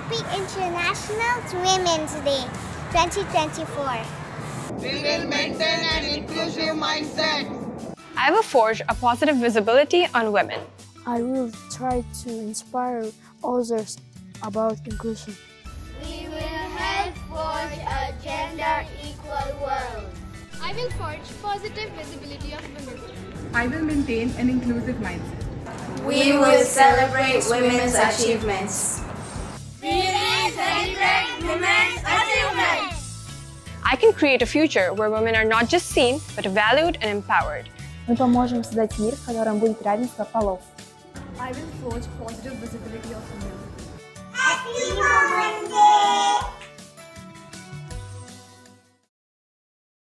Happy International Women's Day 2024. We will maintain an inclusive mindset. I will forge a positive visibility on women. I will try to inspire others about inclusion. We will help forge a gender-equal world. I will forge positive visibility of women. I will maintain an inclusive mindset. We will celebrate women's achievements. We will celebrate women's achievements. I can create a future where women are not just seen, but valued and empowered. Мы поможем создать мир, в котором будет равенство полов. I will forge positive visibility of women. Happy Women's Day!